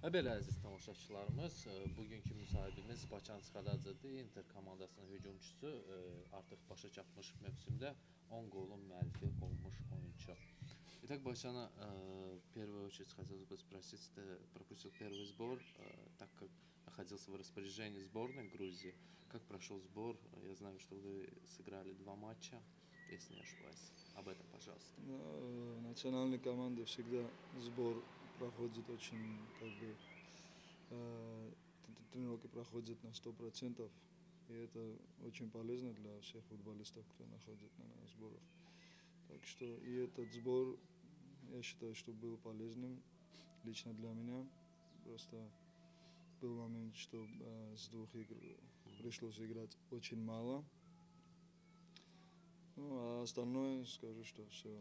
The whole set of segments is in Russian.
Belə əziz tamaşaçılarımız, bugünkü müsahibimiz Bacan Skaladzedir, Inter komandasının hücumçusu, artıq başa çatmış mövsümdə 10 golun müəllifi olmuş oyuncu. Итак, Бачана, в первую очередь хотелось бы спросить, ты пропустил первый сбор, так как находился в распоряжении сборной Грузии. Как прошел сбор? Я знаю, что вы сыграли 2 матча, если не ошибаюсь. Об этом, пожалуйста. Национальной команды всегда сбор проходит очень, тренировки проходят на 100%, и это очень полезно для всех футболистов, кто находится на сборах. Так что и этот сбор, я считаю, что был полезным лично для меня. Просто был момент, что с 2 игр пришлось играть очень мало. Ну, а остальное скажу, что все,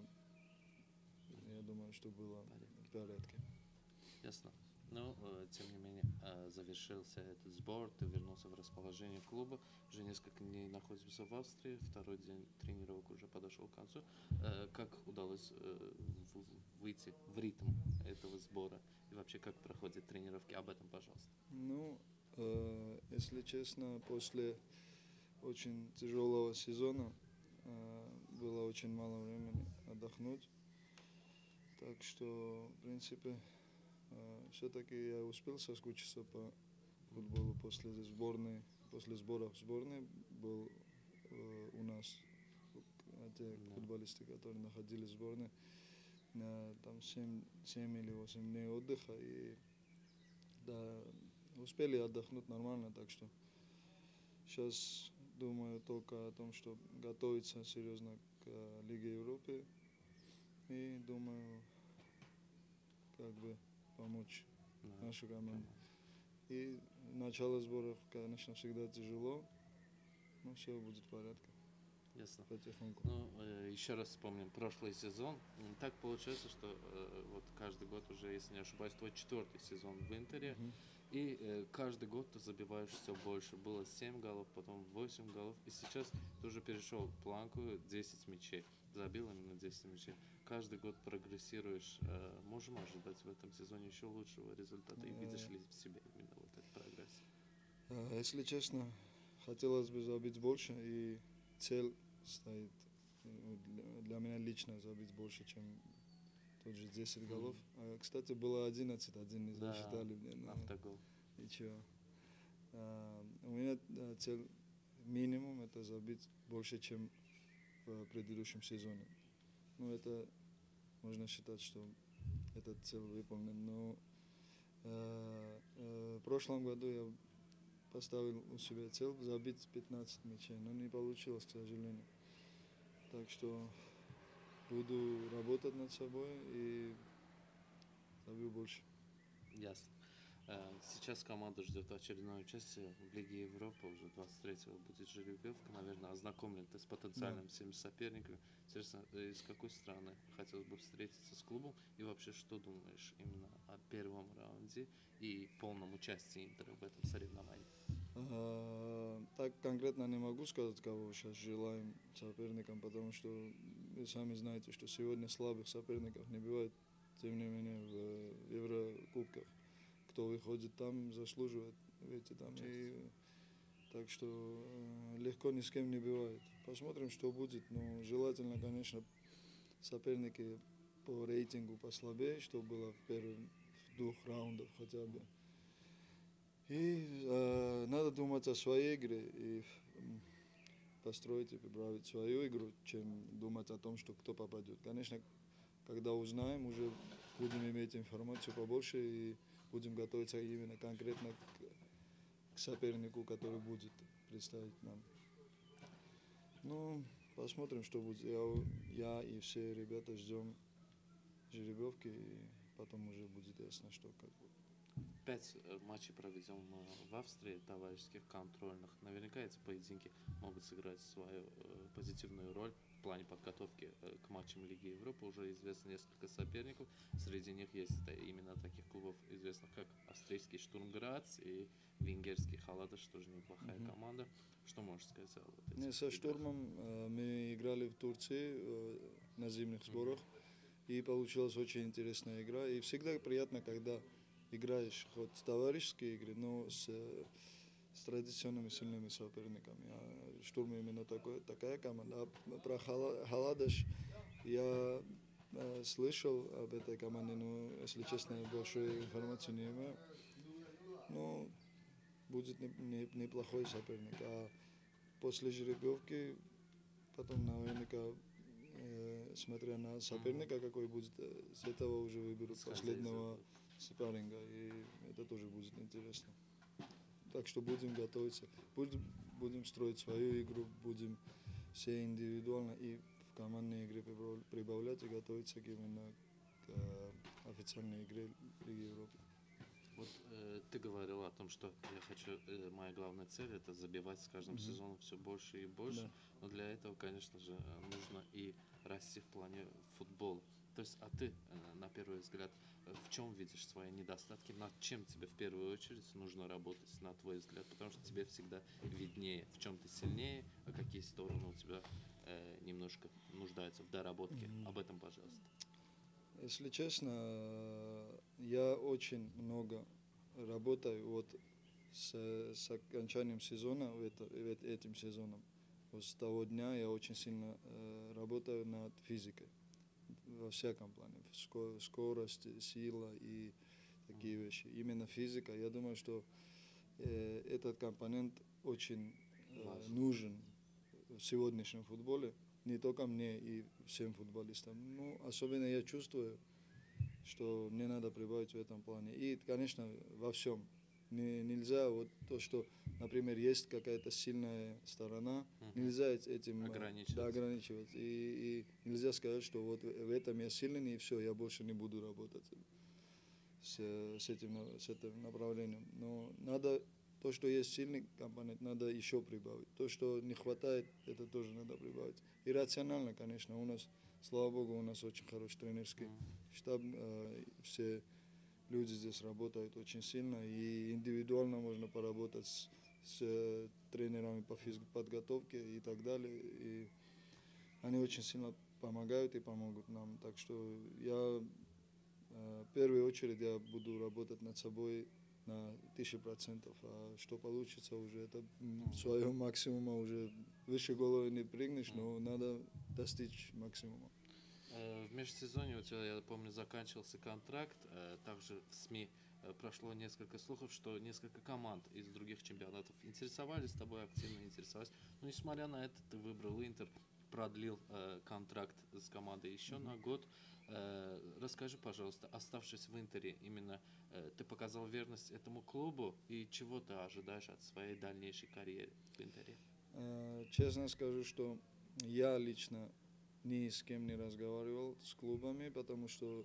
я думаю, что было в порядке. Ясно. Но, тем не менее, завершился этот сбор, ты вернулся в расположение клуба, уже несколько дней находишься в Австрии, второй день тренировок уже подошел к концу. Как удалось выйти в ритм этого сбора и вообще как проходят тренировки? Об этом, пожалуйста. Ну, если честно, после очень тяжелого сезона было очень мало времени отдохнуть. Так что, в принципе, все-таки я успел соскучиться по футболу после сборной, после сборов в сборной. Был у нас те футболисты, которые находились в сборной, там 7 или 8 дней отдыха, и да, успели отдохнуть нормально, так что сейчас думаю только о том, что готовиться серьезно к Лиге Европы, и думаю, как бы помочь нашей команде. И начало сборов, конечно, всегда тяжело, но все будет в порядке. Ясно. Потихоньку. Ну, еще раз вспомним прошлый сезон. Так получается, что вот каждый год уже, если не ошибаюсь, твой 4-й сезон в Интере. И каждый год ты забиваешь все больше. Было 7 голов, потом 8 голов. И сейчас ты уже перешел планку 10 мячей. Забил именно 10 мячей. Каждый год прогрессируешь. Можем ожидать в этом сезоне еще лучшего результата? И видишь ли в себе именно вот этот прогресс? Если честно, хотелось бы забить больше, и цель стоит для меня лично забить больше, чем тот же 10 голов. Кстати, было 11, один не засчитали мне. Автогол. Ничего. У меня цель минимум это забить больше, чем в предыдущем сезоне. Ну, это можно считать, что эта цель выполнена. Но в прошлом году я поставил у себя цель забить 15 мячей, но не получилось, к сожалению. Так что буду работать над собой и забью больше. Ясно. Сейчас команда ждет очередное участие в Лиге Европы. Уже 23-го будет жеребьевка. Наверное, ознакомлен ты с потенциальными всеми соперниками. Интересно, из какой страны хотелось бы встретиться с клубом? И вообще, что думаешь именно о первом раунде и полном участии Интера в этом соревновании? Так конкретно не могу сказать, кого сейчас желаем соперникам, потому что вы сами знаете, что сегодня слабых соперников не бывает. Тем не менее, в Еврокубках кто выходит там, заслуживает выйти там. И, так что легко ни с кем не бывает. Посмотрим, что будет. Но желательно, конечно, соперники по рейтингу послабее, что было в первых 2 раундах хотя бы. И надо думать о своей игре и построить и приправить свою игру, чем думать о том, что кто попадет. Конечно, когда узнаем, уже будем иметь информацию побольше и будем готовиться именно конкретно к сопернику, который будет представить нам. Ну, посмотрим, что будет. Я и все ребята ждем жеребьевки, и потом уже будет ясно, что как будет. 5 матчей проведем в Австрии, товарищеских, контрольных. Наверняка эти поединки могут сыграть свою позитивную роль в плане подготовки к матчам Лиги Европы. Уже известно несколько соперников. Среди них есть именно таких клубов, известных как австрийский Штурм Грац и венгерский Халадаш, тоже неплохая команда. Что можешь сказать о вот этих Со Штурмом мы играли в Турции на зимних сборах. И получилась очень интересная игра. И всегда приятно, когда играешь хоть товарищеские игры, но с традиционными сильными соперниками. А Штурм именно такая команда. А про Халадаш я слышал об этой команде, но, если честно, большой информации не имею. Но будет неплохой соперник. А после жеребьевки потом наверняка, смотря на соперника, какой будет, с этого уже выберут Исходя из последнего этого. спарринга. И это тоже будет интересно. Так что будем готовиться. Будем строить свою игру, будем все индивидуально и в командной игре прибавлять и готовиться именно к официальной игре Лиги Европы. Вот ты говорил о том, что я хочу, моя главная цель это забивать с каждым сезоном все больше и больше. Да. Но для этого, конечно же, нужно и расти в плане футбола. То есть, а ты, на первый взгляд, в чем видишь свои недостатки, над чем тебе в первую очередь нужно работать, на твой взгляд, потому что тебе всегда виднее, в чем ты сильнее, а какие стороны у тебя немножко нуждаются в доработке. Об этом, пожалуйста. Если честно, я очень много работаю вот с окончанием сезона, этим сезоном. Вот с того дня я очень сильно работаю над физикой во всяком плане. Скорость, сила и такие вещи. Именно физика. Я думаю, что этот компонент очень нужен в сегодняшнем футболе. Не только мне и всем футболистам. Ну, особенно я чувствую, что мне надо прибавить в этом плане. И, конечно, во всем. Нельзя вот то, что, например, есть какая-то сильная сторона, нельзя этим ограничиваться. И нельзя сказать, что вот в этом я сильный, и все, я больше не буду работать с этим направлением. Но надо то, что есть сильный компонент, надо еще прибавить. То, что не хватает, это тоже надо прибавить. И рационально, конечно, у нас, слава богу, у нас очень хороший тренерский штаб, все люди здесь работают очень сильно, и индивидуально можно поработать с тренерами по физподготовке и так далее. И они очень сильно помогают и помогут нам. Так что в первую очередь я буду работать над собой на 1000%. А что получится уже, это своего максимума уже выше головы не прыгнешь, но надо достичь максимума. В межсезонье у тебя, я помню, заканчивался контракт. Также в СМИ прошло несколько слухов, что несколько команд из других чемпионатов интересовались тобой, активно интересовались. Но несмотря на это, ты выбрал Интер, продлил контракт с командой еще на год. Расскажи, пожалуйста, оставшись в Интере, именно ты показал верность этому клубу и чего ты ожидаешь от своей дальнейшей карьеры в Интере? Честно скажу, что я лично ни с кем не разговаривал с клубами, потому что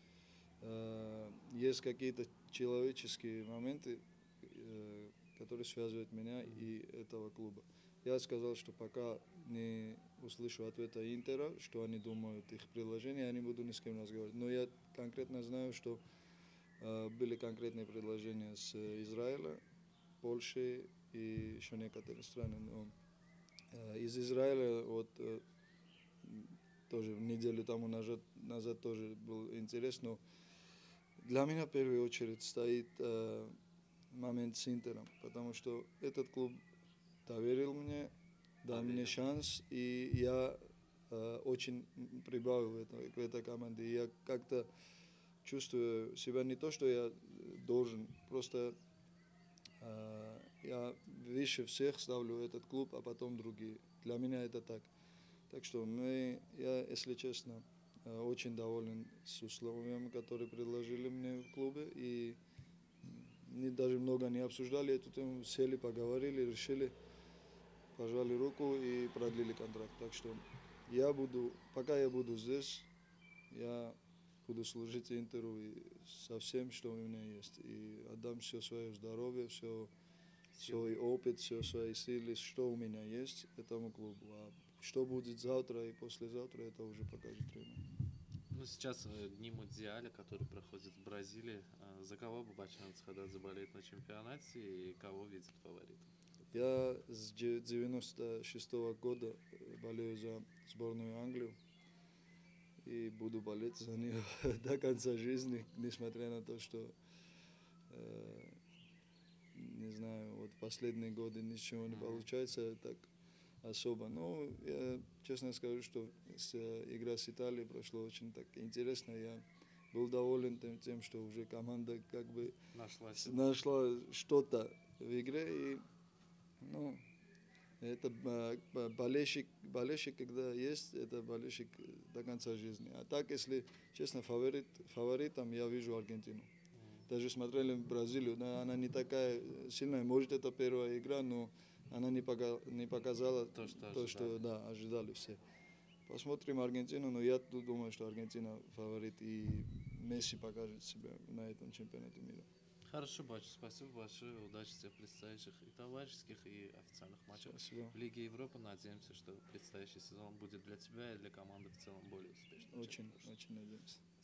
есть какие-то человеческие моменты, которые связывают меня и этого клуба. Я сказал, что пока не услышу ответа Интера, что они думают их предложения, я не буду ни с кем разговаривать. Но я конкретно знаю, что были конкретные предложения с Израиля, Польши и еще некоторые страны. Но из Израиля вот тоже неделю тому назад тоже был интерес, но для меня в первую очередь стоит момент с Интером, потому что этот клуб доверил мне, дал мне шанс, и я очень прибавил к этой команде. И я как-то чувствую себя не то, что я должен, просто я выше всех ставлю этот клуб, а потом другие. Для меня это так. Так что я, если честно, очень доволен с условиями, которые предложили мне в клубе. И даже много не обсуждали эту тему, сели, поговорили, решили, пожали руку и продлили контракт. Так что пока я буду здесь, я буду служить Интеру и со всем, что у меня есть. И отдам все свое здоровье, все свой опыт, все свои силы, что у меня есть, этому клубу. А что будет завтра и послезавтра, это уже покажет время. Ну, сейчас дни Мундиаля, который проходит в Бразилии. За кого Бабачанец Хададзе болеет на чемпионате и кого видит фаворитом? Я с 96-го года болею за сборную Англию и буду болеть за нее до конца жизни, несмотря на то, что э, не знаю, вот последние годы ничего не Мгм. получается так особо. Но я честно скажу, что игра с Италией прошла очень так интересно. Я был доволен тем, что уже команда как бы Нашлась. нашла что-то в игре. И, ну, это болельщик, когда есть, это болельщик до конца жизни. А так, если честно, фаворитом я вижу Аргентину. Даже смотрели в Бразилию, да, она не такая сильная, может это первая игра, но она не показала То, что то, что ожидали. да, ожидали все. Посмотрим Аргентину, но я думаю, что Аргентина фаворит и Месси покажет себя на этом чемпионате мира. Хорошо, Бачу, спасибо большое. Удачи тебе в предстоящих и товарищеских, и официальных матчах Спасибо. в Лиге Европы. Надеемся, что предстоящий сезон будет для тебя и для команды в целом более успешным, чем Очень, прошлый. очень надеемся.